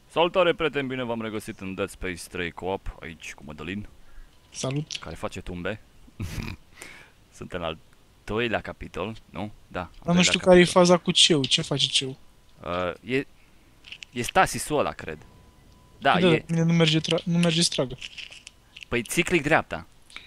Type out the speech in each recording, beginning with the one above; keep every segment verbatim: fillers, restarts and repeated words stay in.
Salutare, prieteni, bine v-am regăsit în Dead Space trei Co-op, aici cu Mădălin. Salut! Care face tumbe. Suntem al doilea capitol, nu? Da. Dar nu știu care e faza cu ceu, ce face ceu? Uh, e... E Stasisul ăla, cred. Da, da, e... Mine nu merge, tra- nu merge stragă. Păi ții click dreapta.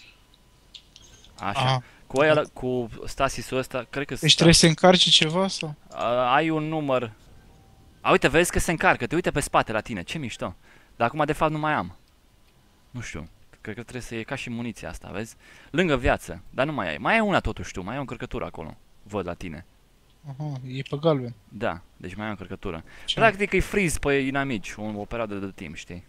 Așa. Aha. Cu aia, cu Stasisul ăsta, cred că... Deci trebuie să încarci ceva sau? Uh, ai un număr... A, uite, vezi că se încarcă, te uite pe spate la tine, ce mișto. Dar acum de fapt nu mai am. Nu știu, cred că trebuie să e ca și muniția asta, vezi? Lângă viață, dar nu mai ai. Mai ai una totuși tu, mai ai o încărcătură acolo. Văd la tine. Aha, e pe galben. Da, deci mai ai o încărcătură. Ce? Practic îi freeze pe inamici, o, o perioadă de timp, știi?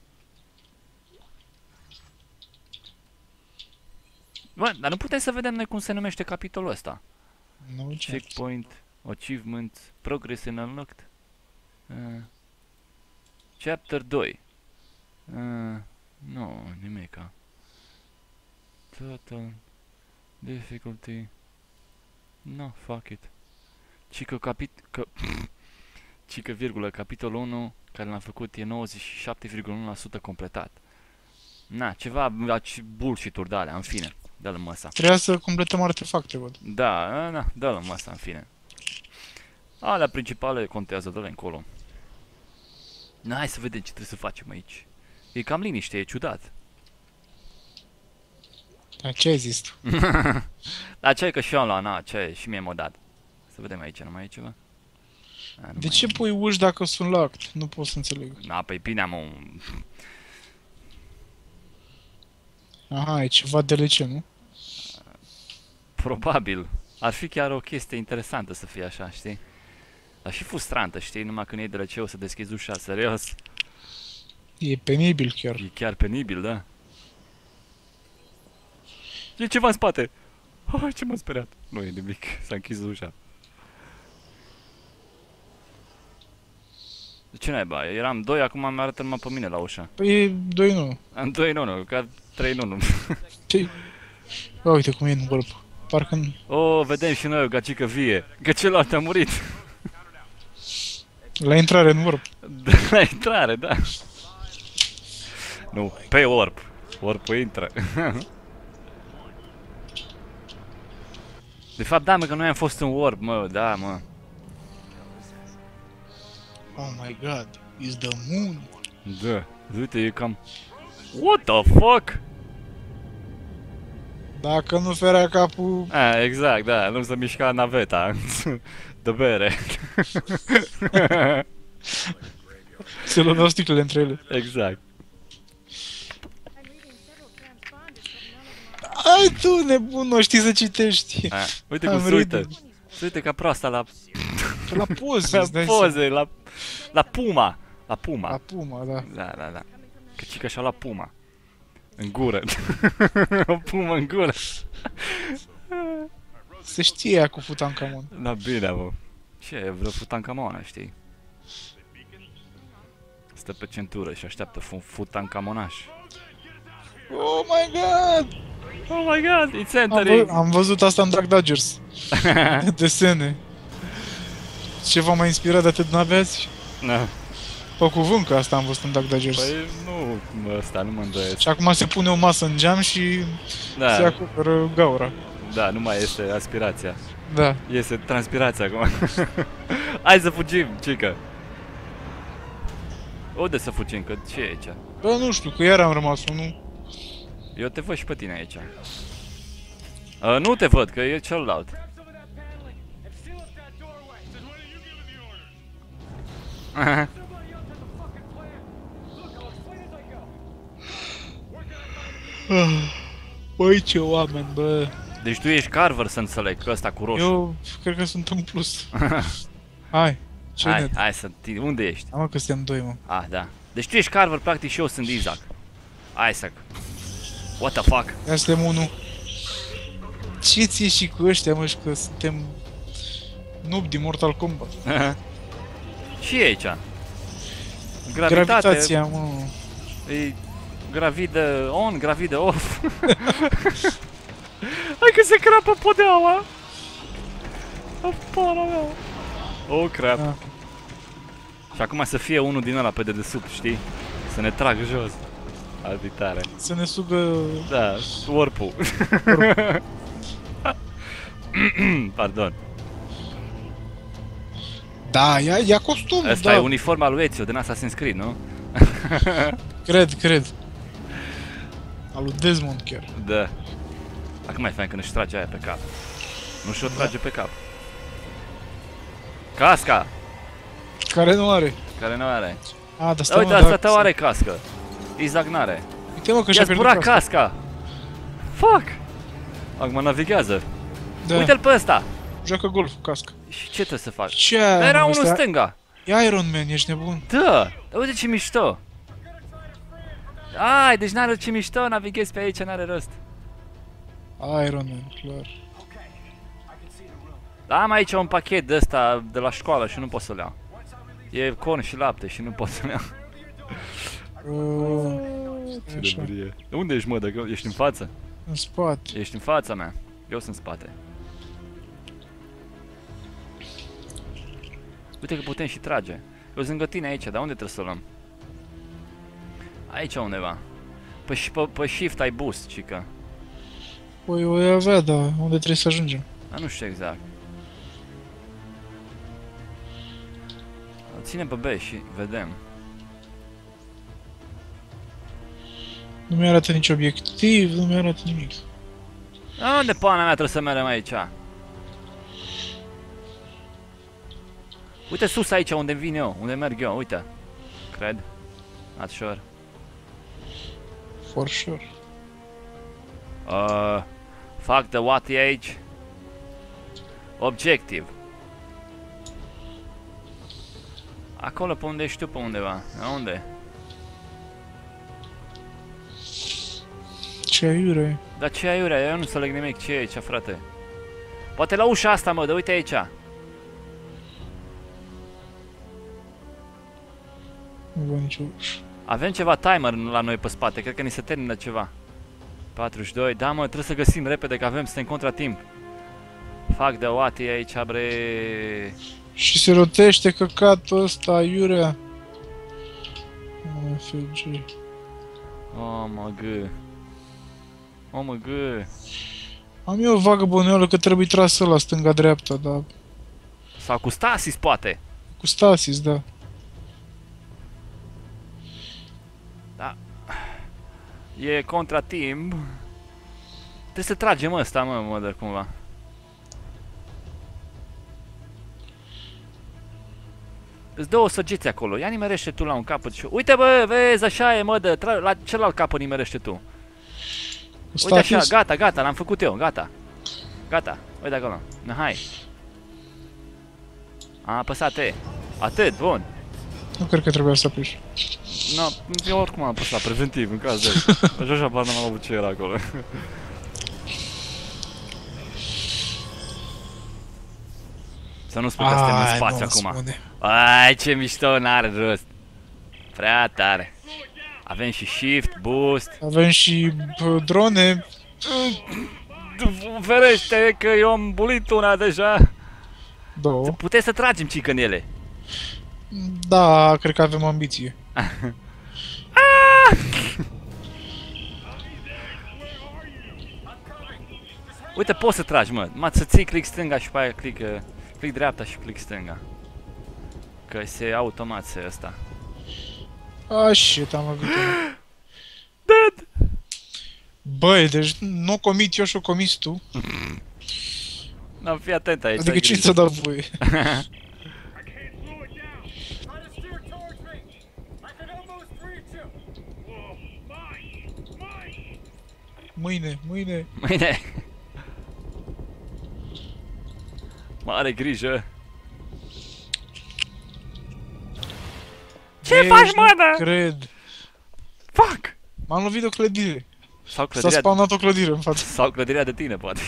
Bă, dar nu putem să vedem noi cum se numește capitolul ăsta. Nu, ce? Checkpoint, achievement, progress in unlocked. Uh, chapter doi. Uh, nu, nimica. Total difficulty. No, fuck it. Cică capit... Că... Cică virgulă, capitolul unu, care l-am făcut, e nouăzeci și șapte virgulă unu la sută completat. Na, ceva bullshit-uri de-alea, în fine. Dă-l măsa. Trebuia să completăm artefacte, văd. Da, na, dă-l măsa, în fine. Alea principale contează, dă-le încolo. Na, hai să vedem ce trebuie să facem aici. E cam liniște, e ciudat. Dar ce ai zis tu? Dar ce că și eu am luat, na, ce, și mie m-o dat. Să vedem aici, nu mai e ceva? A, De ce pui uși dacă sunt locked? Nu pot să înțeleg. Na, păi bine am un... Aha, e ceva D L C, nu? Probabil. Ar fi chiar o chestie interesantă să fie așa, știi? Dar și frustrantă, știi? Numai când iei de la ce o să deschizi ușa, serios. E penibil chiar. E chiar penibil, da? E ceva în spate! Oh, ce m-a speriat! Nu e nimic, s-a închis ușa. De ce naiba? Eram doi, acum mi arată numai pe mine la ușă. Păi e doi nu. Am doi în unu, ca trei în unu. Ce? Bă, uite cum e în golp. Parcă nu. Oh, vedem și noi o gagică vie. Că celălalt a murit. La intrare în warp. La intrare, da. Nu, pe warp. Warp-ul intră. De fapt, da, mă, că noi am fost în warp, mă, da, mă. Oh my god, is the moon. Da, uite, e cam... What the fuck? Dacă nu ferea capul... A, exact, da, nu se mișca naveta. De bere. Se luau sticlele între ele. Exact. Ai tu, nebun, nu știi să citești. A, uite cum Am se uită. ridit. Se uită ca proasta la... La poze, La îți dai seama. poze, la... La Puma. La Puma. La Puma, da. Da, da, da. Că cică și-a luat Puma. În gură. O Puma în gură. Se știe ea cu Futankamon. Da, bine, bă. Ce e vreo Futankamona, știi? Stă pe centură și așteaptă fu Futankamonaș. Oh my god! Oh my god, it's Am, entering! vă am văzut asta în Dark Dodgers. Desene. Ce v-a mai inspirat de atât n-aveați? Da. Pe cuvânt că asta am văzut în Dark Dodgers. Păi nu, mă, ăsta nu mă îndoiesc. Și acum se pune o masă în geam și Da, se acoperă gaura. da, nu mai este aspirația. Da. Iese transpirația acum. Hai să fugim, cică. Unde să fugim? Că ce e aici? Bă, nu știu, că iar am rămas unul. Eu te văd și pe tine aici. Uh, nu te văd, că e celălalt. Băi, ce oameni, bă. Deci tu ești Carver, să înțeleg, că ăsta cu roșu. Eu cred că sunt în plus. Hai, ce Hai, net. hai să... Unde ești? Am că suntem doi, mă. Ah, da. Deci tu ești Carver, practic, și eu sunt Isaac. Isaac. What the fuck? Ia suntem unul. Ce ție și cu ăștia, mă, și că suntem noob din Mortal Kombat. Și e aici. Gravitate. Gravitația, mă. E gravidă on, gravidă off. Hai că se crapă podeaua. O para mea. Oh crap. Da. Și acum să fie unul din ăla pe dedesubt, știi? Să ne tragă jos. Arbitare. Să ne sugă... Da, warp-ul. Pardon. Da, ia, ia costumul, Asta da. e uniforma lui Ezio, din Assassin's Creed, nu? Cred, cred. Al lui Desmond chiar. Da. Acum mai fain când își trage aia pe cap. Nu și-o trage pe cap. Casca! Care nu are. Care nu are. A, dar Da, stai, uite, mă, asta da, tău are cască. Isaac n-are. Uite, mă, că și-a I-a pierdut zburat casca. casca! Fuck! Acum navighează. Da. Uite-l pe ăsta! Joacă golf cu casca. Și ce trebuie să fac? Ce Dar aia, era mă, unul în ăsta- stânga. E Iron Man, ești nebun. Da! Dar uite ce mișto! Ai, deci n-are ce mișto, navighezi pe aici, n-are rost. Iron Man, clar. Am aici un pachet de ăsta de la școală și nu pot să-l iau. E corn și lapte și nu pot să-l iau. Uh, stai așa, Unde ești, mă, dacă ești în față? în spate. Ești în fața mea. Eu sunt în spate. Uite că putem și trage. Eu sunt lângă tine aici, dar unde trebuie să o luăm? Aici undeva. Pe, pe, pe shift ai boost, cică. Păi o ia avea, da, unde trebuie să ajungem? Dar nu știu exact. Ține pe B și vedem. Nu mi-arată nici obiectiv, nu mi-arată nimic. A, unde pana mea trebuie să mergem aici? Uite sus aici unde vin eu, unde merg eu, uite. Cred. Not sure. For sure. Uh, fuck the what age. Objective. Acolo pe unde ești tu, pe undeva. La unde? Ce aiure. Dar ce aiurea? Eu nu înțeleg nimic. Ce e aici, frate? Poate la ușa asta, mă, de uite aici. Nu văd nicio ușă. Avem ceva timer la noi pe spate. Cred că ni se termină ceva. patruzeci și doi. Da, mă, trebuie să găsim repede că avem, suntem contra timp. Fuck the what e aici, bre. Și se rotește căcatul ăsta, aiurea. O F G. Oh, mă, gă. Oh, mă, gă. Am eu o vagă bănuială că trebuie trasă la stânga-dreapta, dar... Sau cu Stasis, poate. Cu Stasis, da. E contra timp. Trebuie să tragem ăsta, mă, mă, de cumva. Îți dă o săgeți acolo, ia nimerește tu la un capăt și... Uite, bă, vezi, așa e, mă, de la celălalt capăt nimerește tu. Cu Uite așa, Stasis? gata, gata, l-am făcut eu, gata. Gata, uite acolo, na, hai. Am apăsat E. Atât, bun. Nu cred că trebuia să apeși. No, eu oricum am apăsat, preventiv, în caz de... Așa așa, par n-am avut ce era acolo. Să nu spui că suntem în Ai, spațiu nu acum. spune. Ai, ce mișto, n-are rost. Prea tare. Avem și shift, boost. Avem și bă, drone. Ferește că eu am bulit una deja. Două. Putem să tragem cică în ele. Da, cred că avem ambiție. Uite, poți să tragi, mă. Mă, să ții click stânga și pe aia click, uh, click dreapta și click stânga. Că se automat se ăsta. Ah, shit, am avut. Dead! Băi, deci nu comit eu și o comis tu. N-am fi atent aici. Adică ai ce grijă. ți-a dat voie? Mâine, mâine. Mâine. Mare grijă. Ce Ești, faci, nu mă, da? Cred. Fuck! M-am lovit de o clădire. Sau S-a clădirea, spawnat o clădire în față. sau clădirea de tine, poate.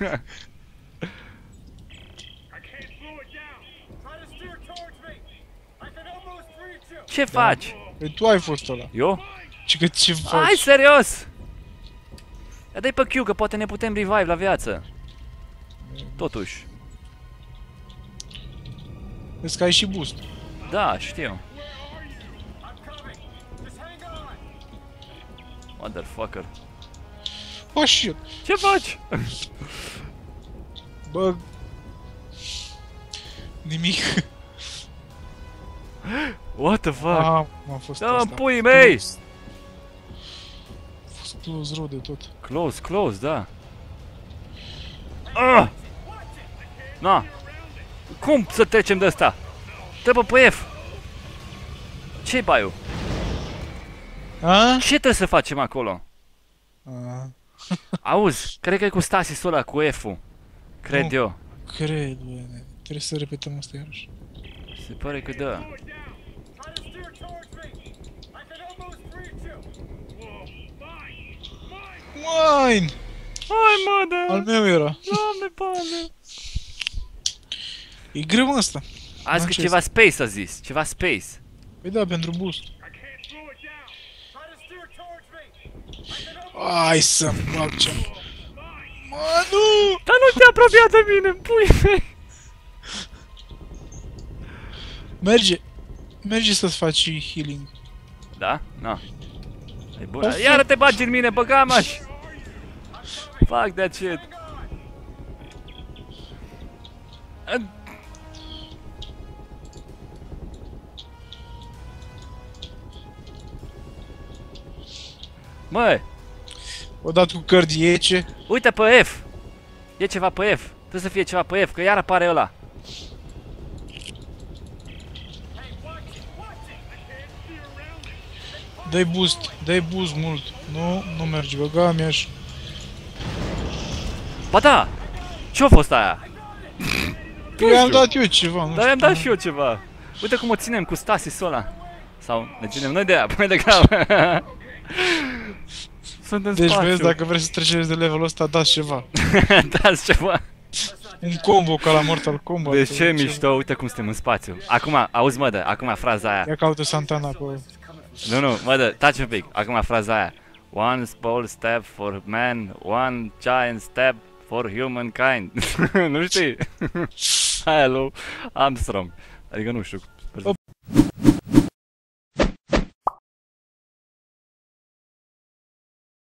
Ce faci? Păi tu ai fost ăla. Eu? Și că ce faci? Hai, serios! Ia dai pe Q, că poate ne putem revive la viață. Totuși. Vezi că ai și boost. Da, știu. Motherfucker. Oh, shit! Ce faci? Bă... Nimic. What the fuck? Ah, m-a fost Da, asta. puii mei! Close. A fost close rău de tot. Close, close, da. Ah! Na! Cum să trecem de asta? Trebuie pe F! Ce-i baiul? A? Ce trebuie să facem acolo? A, Auzi, cred că e cu stasis ăla, cu F-ul. Cred Nu. eu. cred, bă. Trebuie să repetăm asta iarăși. Se pare că da. Mine! Hai mă, da! Al meu era. Doamne, pane! E greu asta. Azi că Acest. ceva space a zis, ceva space. Păi da, pentru boost. Hai să-mi bag ce... Mă, nu! Dar nu te apropia de mine, pui mei! Merge. Merge să-ți faci healing. Da? Na. E bun. Of. Iară te bagi în mine, băgamaș! Fuck that shit. Măi, O dat cu cărdiece. uite pe F. E ceva pe F. Trebuie să fie ceva pe F, că iar apare ăla. Dai boost. Dai boost mult. Nu, nu merge. Băga mi-aș. Ba da! Ce-a fost aia? Păi i-am dat eu ceva, nu Dar i-am dat și eu ceva. Uite cum o ținem cu stasis ăla. Sau ne ținem noi de aia, mai degrabă. Sunt în Deci spațiu. vezi, dacă vrei să treceți de levelul ăsta, dați ceva. Dați ceva. Un combo ca la Mortal Kombat. De sau ce ceva. mișto, uite cum suntem în spațiu. Acum, auzi mă, dă, acum fraza aia. Ia caută Santana pe... Nu, nu, mă, dă, taci un pic. Acum fraza aia. One small step for man, one giant step for humankind. Nu știi? Hello, Armstrong. Adică nu știu